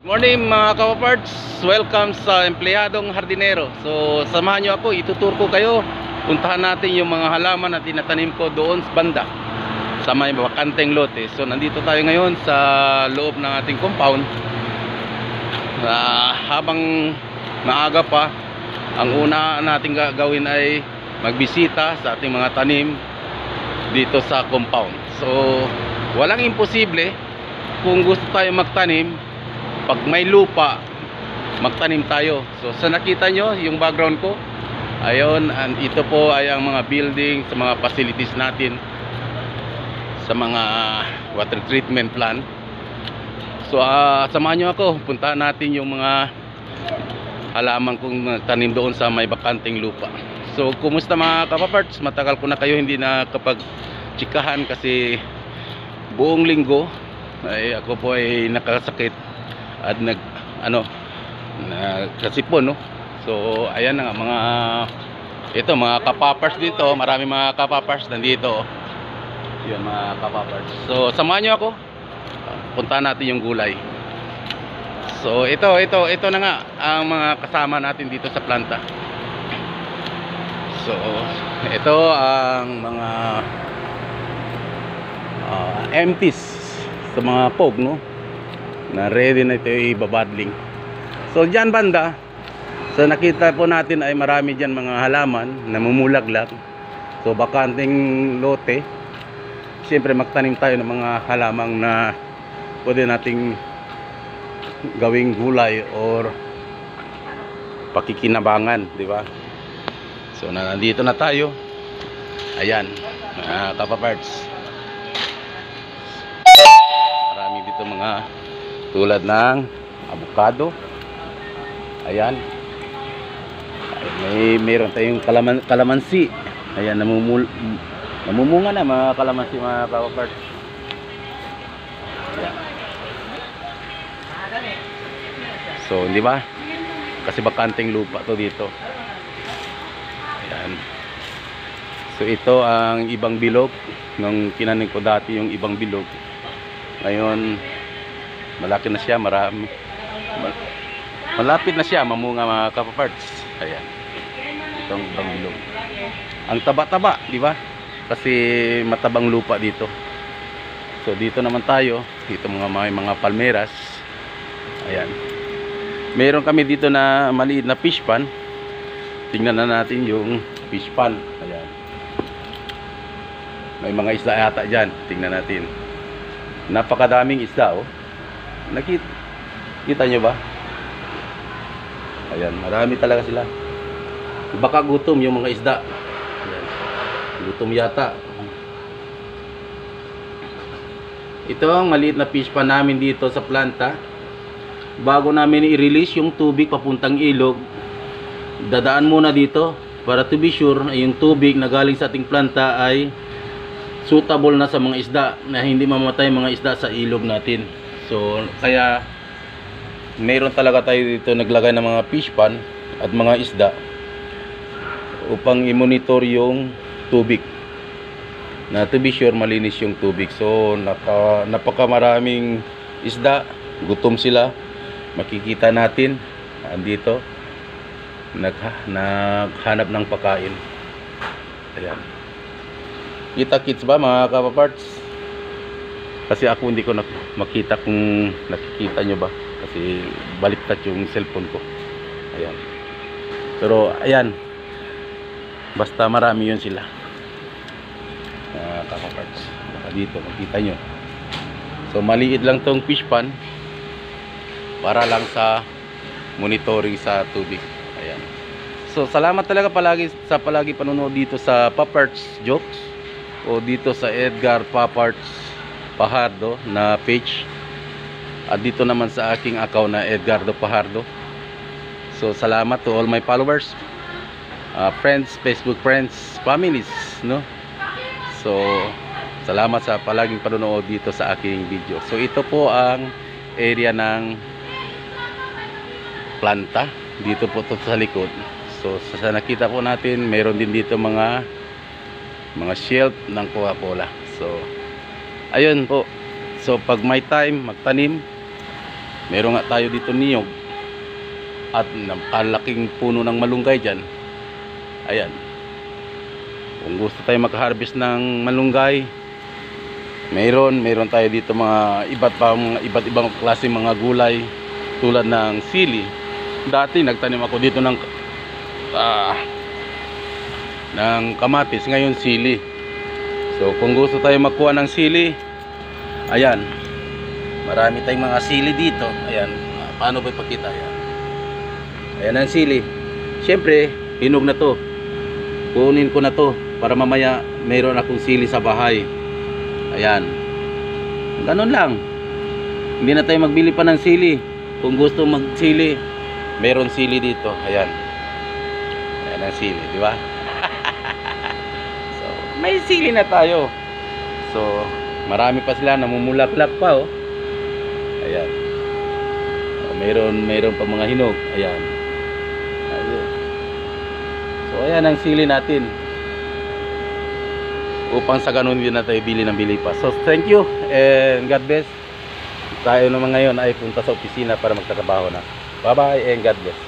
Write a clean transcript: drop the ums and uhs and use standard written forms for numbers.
Morning mga kapaparts, welcome sa empleyadong hardinero. So samahan nyo ako, itutur ko kayo. Puntahan natin yung mga halaman na tinatanim ko doon sa banda sa may bakanteng lote. So nandito tayo ngayon sa loob ng ating compound. Habang maaga pa, ang una natin gagawin ay magbisita sa ating mga tanim dito sa compound. So walang imposible kung gusto tayo magtanim. Pag may lupa, magtanim tayo. So sa nakita nyo yung background ko, ayun, and ito po ay ang mga building sa mga facilities natin sa mga water treatment plant. So samahan nyo ako, puntahan natin yung mga halaman kong tanim doon sa may bakanteng lupa. So kumusta mga kapaparts? Matagal ko na kayo hindi na kapag tsikahan kasi buong linggo ay ako po ay nakasakit at kasipon, no? So ayan na nga mga kapapars dito, marami mga kapapars nandito. Yun mga kapapars. So samahan nyo ako, puntahan natin yung gulay. So ito na nga ang mga kasama natin dito sa planta. So ito ang mga empties sa mga pog, no, na ready na ito ibabadling. So dyan banda, so nakita po natin ay marami dyan mga halaman na mumulaglag. So bakanting lote, siyempre magtanim tayo ng mga halamang na pwede nating gawing gulay or pakikinabangan, di ba? So nandito na tayo. Ayan mga kapaparts, marami dito mga tulad ng avocado. Ayan, mayroon tayong kalamansi. Ayan, namumunga na mga kalamansi mga kapaparts. Ayan. So di ba, kasi bakanteng lupa to dito. Ayan. So ito ang ibang bilog. Nung kinanin ko dati yung ibang bilog, ngayon malaki na siya, malapit na siya mamunga mga kapaparts. Ayan, itong ibang bilog. Ang taba-taba, di ba? Kasi matabang lupa dito. So dito naman tayo, dito may mga palmeras. Ayan, meron kami dito na maliit na fish pan. Tingnan na natin yung fish pan. Ayan, may mga isda yata dyan. Tingnan natin. Napakadaming isda, oh. Nakita nyo ba? Ayan, marami talaga sila. Baka gutom yung mga isda. Ayan, gutom yata. Ito ang maliit na fish pan namin dito sa planta. Bago namin i-release yung tubig papuntang ilog, dadaan muna dito para to be sure ay yung tubig na galing sa ating planta ay suitable na sa mga isda, na hindi mamatay mga isda sa ilog natin. So kaya mayroon talaga tayo dito naglagay ng mga fish pan at mga isda upang i-monitor yung tubig, na to be sure malinis yung tubig. So napakamaraming isda, gutom sila. Makikita natin andito naghanap ng pagkain. Ayan, kita-kits ba mga kapaparts? Kasi ako hindi ko makita kung nakikita nyo ba, kasi baliktad yung cellphone ko. Ayan, pero ayan, basta marami yun sila mga kapaparts. Baka dito makita nyo. So maliit lang tong fish pan para lang sa monitoring sa tubig. Ayan. So salamat talaga palagi panonood dito sa Paparts Jokes o dito sa Edgar Paparts Pajardo na page, at dito naman sa aking account na Edgardo Pajardo. So salamat to all my followers, friends, Facebook friends, families, no? So salamat sa palaging panonood dito sa aking video. So ito po ang area ng planta, dito po to sa likod. So sa nakita po natin, mayroon din dito mga shelf ng Coca-Cola. So ayun po. So pag may time magtanim, Meron nga tayo dito niyog at napakalaking puno ng malunggay dyan. Ayan, kung gusto tayo mag-harvest ng malunggay, meron tayo dito mga iba't ibang klase mga gulay tulad ng sili. Dati nagtanim ako dito ng kamatis, ngayon sili. So kung gusto tayo magkuha ng sili, ayan, marami tayong mga sili dito. Ayan, paano ba ipakita? Ayan ang sili. Siyempre, hinog na to. Kunin ko na to para mamaya mayroon akong sili sa bahay. Ayan, ganun lang. Hindi na tayo magbili pa ng sili. Kung gusto magsili, mayroon sili dito. Ayan, ayan ang sili, di ba? So may sili na tayo. So marami pa sila, namumulaklak pa, oh. Ayan, mayroon pa mga hinog. Ayan. So ayan ang sili natin, upang sa ganun din na tayo bili pa. So thank you and God bless. Tayo naman ngayon ay punta sa opisina para magtatrabaho na. Bye bye and God bless.